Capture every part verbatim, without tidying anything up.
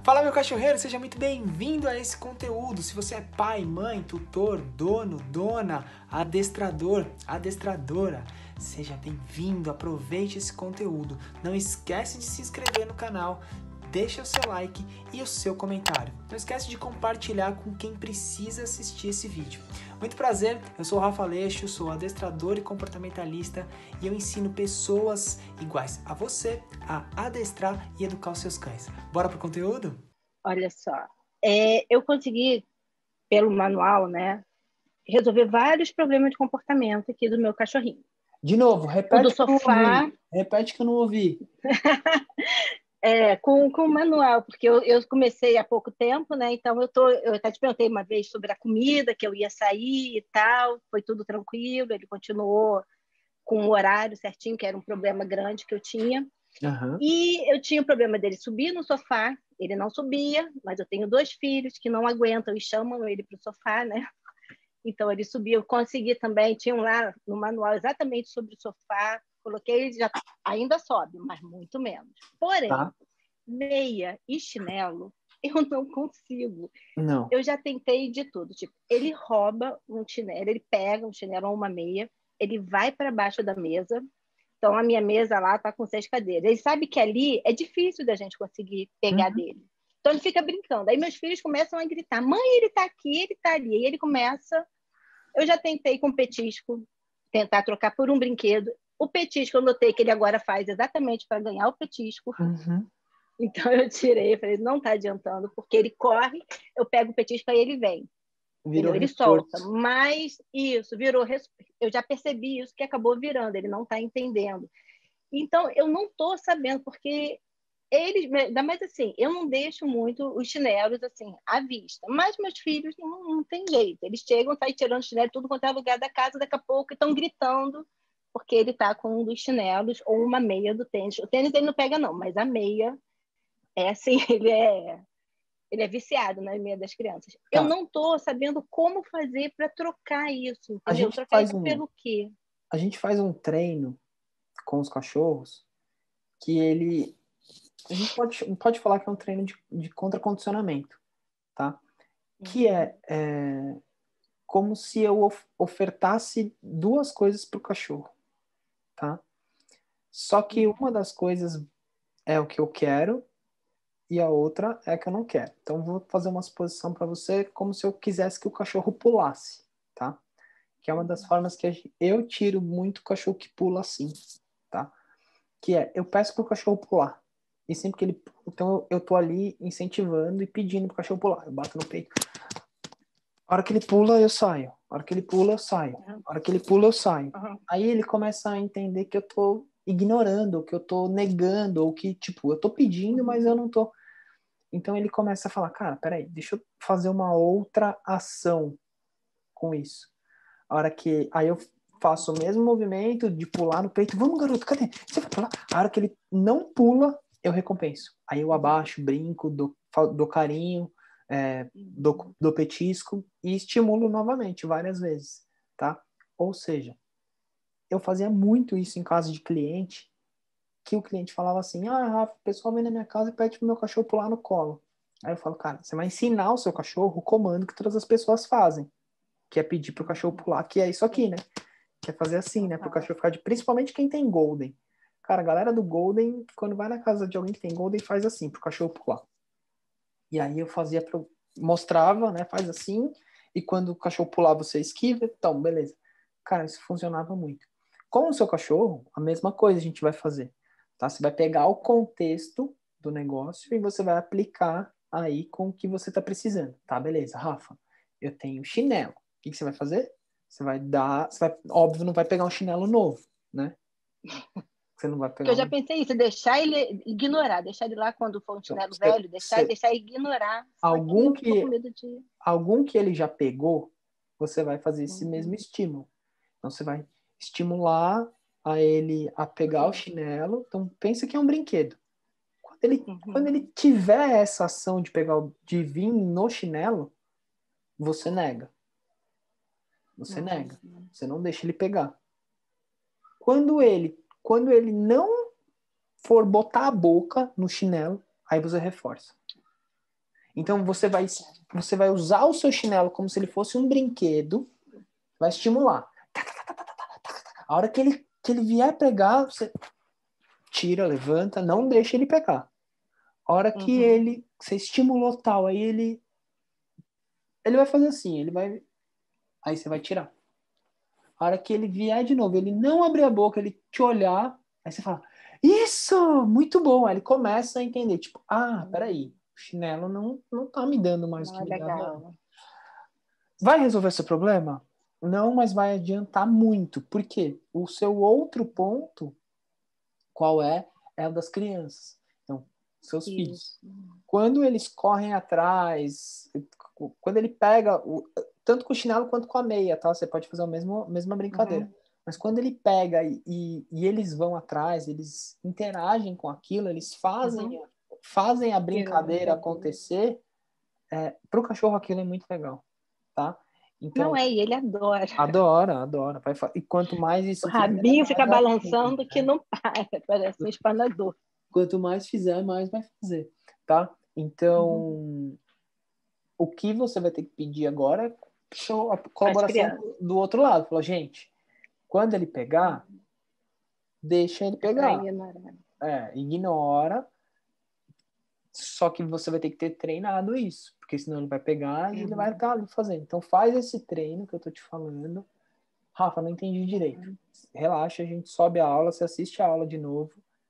Fala, meu cachorreiro, seja muito bem-vindo a esse conteúdo. Se você é pai, mãe, tutor, dono, dona, adestrador, adestradora, seja bem-vindo, aproveite esse conteúdo. Não esquece de se inscrever no canal, deixa o seu like e o seu comentário. Não esquece de compartilhar com quem precisa assistir esse vídeo. Muito prazer, eu sou o Rafa Aleixo, sou adestrador e comportamentalista e eu ensino pessoas iguais a você a adestrar e educar os seus cães. Bora pro conteúdo? Olha só, é, eu consegui, pelo manual, né, resolver vários problemas de comportamento aqui do meu cachorrinho. De novo, O do repete que eu não sofá, ouvi. Repete que eu não ouvi. é, com, com o manual, porque eu, eu comecei há pouco tempo, né? Então eu tô, eu até te perguntei uma vez sobre a comida, que eu ia sair e tal, foi tudo tranquilo, ele continuou com o horário certinho, que era um problema grande que eu tinha. Uhum. E eu tinha o problema dele subir no sofá, ele não subia, mas eu tenho dois filhos que não aguentam e chamam ele para o sofá, né? Então ele subia, eu consegui também, tinha um lá no manual exatamente sobre o sofá, coloquei, ele já ainda sobe, mas muito menos. Porém, Tá. meia e chinelo, eu não consigo. Não. Eu já tentei de tudo, tipo, ele rouba um chinelo, ele pega um chinelo ou uma meia, ele vai para baixo da mesa. Então, a minha mesa lá está com seis cadeiras. Ele sabe que ali é difícil da gente conseguir pegar Uhum. dele. Então, ele fica brincando. Aí, meus filhos começam a gritar: mãe, ele está aqui, ele está ali. E ele começa. Eu já tentei com o petisco, tentar trocar por um brinquedo. O petisco, eu notei que ele agora faz exatamente para ganhar o petisco. Uhum. Então, eu tirei. Falei: não está adiantando, porque ele corre, eu pego o petisco, aí ele vem. Virou Entendeu? Ele solta. reforço. Mas isso, virou. Eu já percebi isso, que acabou virando. Ele não está entendendo. Então, eu não estou sabendo, porque eles, ainda mais assim, eu não deixo muito os chinelos assim à vista, mas meus filhos não, não tem jeito. Eles chegam, saem tirando chinelo tudo quanto é lugar da casa, daqui a pouco estão gritando, porque ele está com um dos chinelos ou uma meia do tênis. O tênis ele não pega, não, mas a meia é assim, ele é, ele é viciado na meia das crianças. Eu Tá. não estou sabendo como fazer para trocar isso, A entendeu? gente Trocar faz isso um, pelo quê? a gente faz um treino com os cachorros que ele... A gente pode, pode falar que é um treino de, de contracondicionamento, tá? Que é, é como se eu of- ofertasse duas coisas para o cachorro, tá? Só que uma das coisas é o que eu quero e a outra é a que eu não quero. Então, vou fazer uma suposição para você como se eu quisesse que o cachorro pulasse, tá? Que é uma das formas que a gente- eu tiro muito o cachorro que pula assim, tá? Que é, eu peço pro cachorro pular. E sempre que ele pula, então eu, eu tô ali incentivando e pedindo pro cachorro pular. Eu bato no peito. A hora que ele pula, eu saio. A hora que ele pula, eu saio. A hora que ele pula, eu saio. Uhum. Aí ele começa a entender que eu tô ignorando, que eu tô negando, ou que, tipo, eu tô pedindo, mas eu não tô. Então ele começa a falar, cara, peraí, deixa eu fazer uma outra ação com isso. A hora que. Aí eu faço o mesmo movimento de pular no peito. Vamos, garoto, cadê? Você vai pular? A hora que ele não pula, eu recompenso. Aí eu abaixo, brinco, dou, dou carinho, é, dou, dou petisco e estimulo novamente, várias vezes, tá? Ou seja, eu fazia muito isso em casa de cliente, que o cliente falava assim, ah, Rafa, o pessoal vem na minha casa e pede pro meu cachorro pular no colo. Aí eu falo, cara, você vai ensinar o seu cachorro o comando que todas as pessoas fazem, que é pedir pro cachorro pular, que é isso aqui, né? Que é fazer assim, né? Pro cachorro ficar de... Principalmente quem tem Golden. Cara, a galera do Golden, quando vai na casa de alguém que tem Golden, faz assim, pro cachorro pular. E aí eu fazia, pro... mostrava, né? Faz assim, e quando o cachorro pular, você esquiva, então, beleza. Cara, isso funcionava muito. Com o seu cachorro, a mesma coisa a gente vai fazer, tá? Você vai pegar o contexto do negócio e você vai aplicar aí com o que você tá precisando, tá? Beleza, Rafa, eu tenho chinelo. O que, que você vai fazer? Você vai dar, você vai, óbvio, não vai pegar um chinelo novo, né? Você não vai Porque eu pegar já um. pensei isso, deixar ele ignorar, deixar ele lá quando for um Então, chinelo você, velho, deixar e você, deixar ele ignorar. Só que algum eu tô com que, medo de. algum que ele já pegou, você vai fazer esse mesmo Uhum. estímulo. Então você vai estimular a ele a pegar o chinelo. Então pensa que é um brinquedo. Quando ele, quando Uhum. ele tiver essa ação de pegar, o- de vir no chinelo, você nega. Você nega. Uhum. Você não deixa ele pegar. Quando ele, quando ele não for botar a boca no chinelo, aí você reforça. Então você vai, você vai usar o seu chinelo como se ele fosse um brinquedo, vai estimular. A hora que ele, que ele vier pegar, você tira, levanta, não deixa ele pegar. A hora que Uhum. ele, você estimulou tal, aí ele, ele vai fazer assim, ele vai, aí você vai tirar. A hora que ele vier de novo, ele não abrir a boca, ele te olhar, aí você fala, isso, muito bom. Aí ele começa a entender, tipo, ah, peraí, o chinelo não, não tá me dando mais o Não que é me dava. legal. Vai resolver seu problema? Não, mas vai adiantar muito. Por quê? O seu outro ponto, qual é? É o das crianças. Então, seus filhos. Isso. Quando eles correm atrás, quando ele pega, o, tanto com o chinelo quanto com a meia, tá? Você pode fazer a mesma, mesma brincadeira. Uhum. Mas quando ele pega e, e, e eles vão atrás, eles interagem com aquilo, eles fazem, Uhum. fazem a Virou brincadeira brincadeira. acontecer, é, para o cachorro aquilo é muito legal, tá? Não Então, é, e ele adora. adora, adora. Vai fa- E quanto mais O isso fizer, rabinho mais fica vai fazer, balançando que né? não para, parece um espanador. Quanto mais fizer, mais vai fazer, tá? Uhum. Então, o que você vai ter que pedir agora é show- a As colaboração crianças. do outro lado. Falou, gente, quando ele pegar, deixa ele É para pegar. ignorar. É, ignora, só que você vai ter que ter treinado isso, porque senão ele vai pegar e ele vai Uhum. estar ali fazendo. Então faz esse treino que eu tô te falando. Rafa, não entendi direito. Uhum. Relaxa, a gente sobe a aula, você assiste a aula de novo,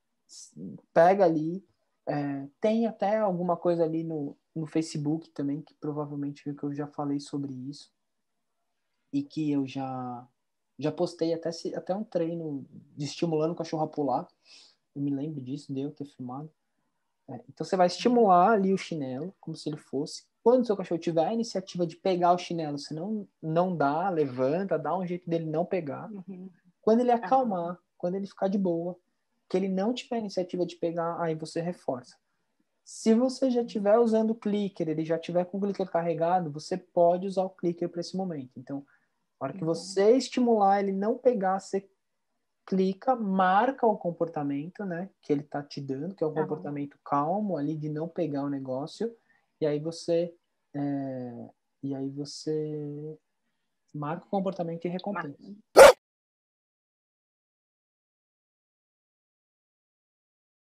pega ali. É, tem até alguma coisa ali no, no Facebook também, que provavelmente viu que eu já falei sobre isso. E que eu já, já postei até, se, até um treino de estimulando o cachorro a pular. Eu me lembro disso, de eu ter filmado. É, então você vai estimular ali o chinelo, como se ele fosse. Quando o seu cachorro tiver a iniciativa de pegar o chinelo, você não, não dá, levanta, dá um jeito dele não pegar. Uhum. Quando ele Uhum. acalmar, quando ele ficar de boa, que ele não tiver a iniciativa de pegar, aí você reforça. Se você já estiver usando o clicker, ele já tiver com o clicker carregado, você pode usar o clicker para esse momento. Então, na hora que Uhum. você estimular ele não pegar, você clica, marca o comportamento, né, que ele tá te dando, que é um Uhum. comportamento calmo ali de não pegar o negócio, e aí você é, e aí você marca o comportamento e recompensa.